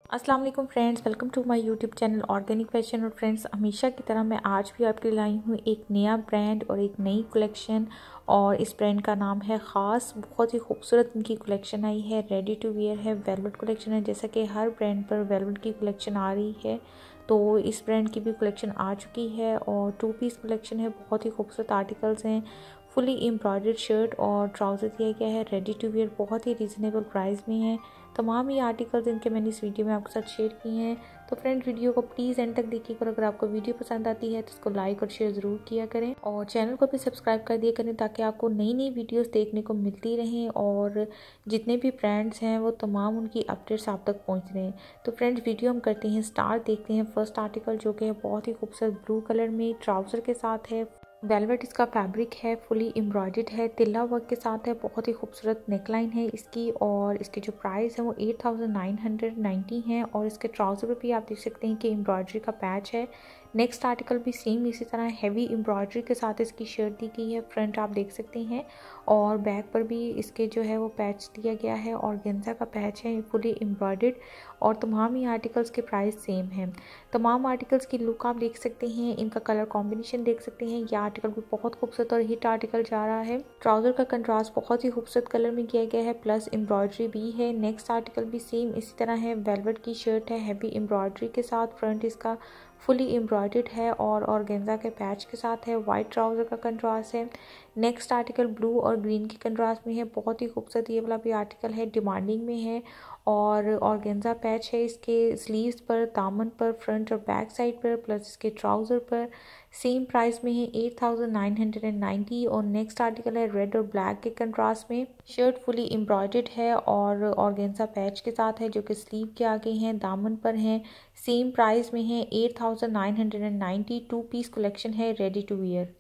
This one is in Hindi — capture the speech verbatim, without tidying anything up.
अस्सलाम वालेकुम friends, welcome to my YouTube channel organic fashion. और फ्रेंड्स, हमेशा की तरह मैं आज भी आपके लिए लाई हूँ एक नया ब्रांड और एक नई कलेक्शन। और इस ब्रांड का नाम है ख़ास। बहुत ही खूबसूरत इनकी कलेक्शन आई है, रेडी टू वियर है, वेलवेट कलेक्शन है। जैसा कि हर ब्रांड पर वेलवेट की कलेक्शन आ रही है, तो इस ब्रांड की भी कलेक्शन आ चुकी है और टू पीस कलेक्शन है। बहुत ही खूबसूरत आर्टिकल्स हैं, फुली एम्ब्रॉयडर्ड शर्ट और ट्राउज़र दिया गया है, रेडी टू वियर, बहुत ही रीज़नेबल प्राइस में है। तमाम ही आर्टिकल्स इनके मैंने इस वीडियो में आपके साथ शेयर किए हैं। तो फ्रेंड, वीडियो को प्लीज़ एंड तक देखिएगा और अगर आपको वीडियो पसंद आती है तो इसको लाइक और शेयर ज़रूर किया करें और चैनल को भी सब्सक्राइब कर दिया करें ताकि आपको नई नई वीडियोस देखने को मिलती रहें और जितने भी ब्रांड्स हैं वो तमाम उनकी अपडेट्स आप तक पहुँच रहे हैं। तो फ्रेंड्स, वीडियो हम करते हैं स्टार्ट। देखते हैं फर्स्ट आर्टिकल, जो कि बहुत ही खूबसूरत ब्लू कलर में ट्राउज़र के साथ है। वेलवेट इसका फैब्रिक है, फुली एम्ब्रॉयडर्ड है, तिल्ला वर्क के साथ है। बहुत ही खूबसूरत नेकलाइन है इसकी और इसकी जो प्राइस है वो eight thousand nine hundred ninety है। और इसके ट्राउज़र पे भी आप देख सकते हैं कि एम्ब्रॉयडरी का पैच है। नेक्स्ट आर्टिकल भी सेम इसी तरह हैवी एम्ब्रॉयडरी के साथ इसकी शर्ट दी गई है। फ्रंट आप देख सकते हैं और बैक पर भी इसके जो है वो पैच दिया गया है और गेंजा का पैच है, फुली एम्ब्रॉयडर्ड। और तमाम ही आर्टिकल्स के प्राइस सेम है। तमाम आर्टिकल्स की लुक आप देख सकते हैं, इनका कलर कॉम्बिनेशन देख सकते हैं। यह आर्टिकल भी बहुत खूबसूरत और हिट आर्टिकल जा रहा है। ट्राउज़र का कंट्रास्ट बहुत ही खूबसूरत कलर में किया गया है, प्लस एम्ब्रॉयडरी भी है। नेक्स्ट आर्टिकल भी सेम इसी तरह है, वेलवेट की शर्ट है, हैवी एम्ब्रॉयडरी के साथ। फ्रंट इसका फुली एम्ब्रॉयडर्ड है और ऑर्गेन्जा के पैच के साथ है। वाइट ट्राउज़र का कंट्रास्ट है। नेक्स्ट आर्टिकल ब्लू और ग्रीन के कंट्रास्ट में है। बहुत ही खूबसूरत ये वाला भी आर्टिकल है, डिमांडिंग में है और ऑर्गेन्जा पैच है इसके स्लीव्स पर, दामन पर, फ्रंट और बैक साइड पर, प्लस इसके ट्राउज़र पर। सेम प्राइस में है eight thousand nine hundred ninety. और नेक्स्ट आर्टिकल है रेड और ब्लैक के कंट्रास्ट में। शर्ट फुली एम्ब्रॉयडर्ड है और ऑर्गेन्जा पैच के साथ है, जो कि स्लीव के आगे हैं, दामन पर हैं। सेम प्राइस में है eight thousand nine hundred ninety. Two piece collection है, रेडी टू वियर।